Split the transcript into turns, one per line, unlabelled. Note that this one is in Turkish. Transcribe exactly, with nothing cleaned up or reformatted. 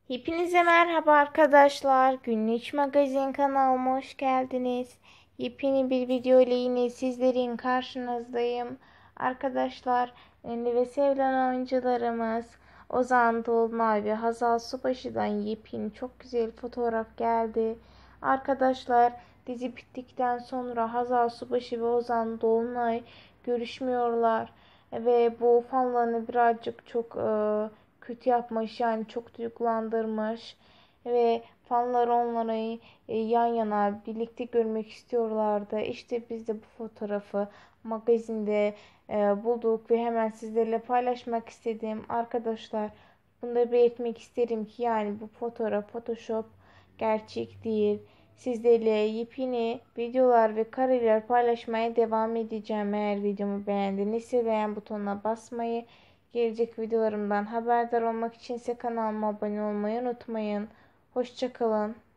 Hepinize merhaba arkadaşlar. Günlük Magazin kanalıma hoş geldiniz. Yepyeni bir video ile yine sizlerin karşınızdayım. Arkadaşlar, ünlü ve sevilen oyuncularımız Ozan Dolunay ve Hazal Subaşı'dan yepyeni çok güzel fotoğraf geldi. Arkadaşlar, dizi bittikten sonra Hazal Subaşı ve Ozan Dolunay görüşmüyorlar ve bu fanlarını birazcık çok e, kötü yapmış, yani çok duygulandırmış ve fanlar onları e, yan yana birlikte görmek istiyorlardı. İşte biz de bu fotoğrafı magazinde e, bulduk ve hemen sizlerle paylaşmak istedim. Arkadaşlar, bunu da belirtmek isterim ki yani bu fotoğraf Photoshop, gerçek değil. Sizlerle yepyeni videolar ve kareler paylaşmaya devam edeceğim. Eğer videomu beğendinizse beğen butonuna basmayı, gelecek videolarımdan haberdar olmak için ise kanalıma abone olmayı unutmayın. Hoşça kalın.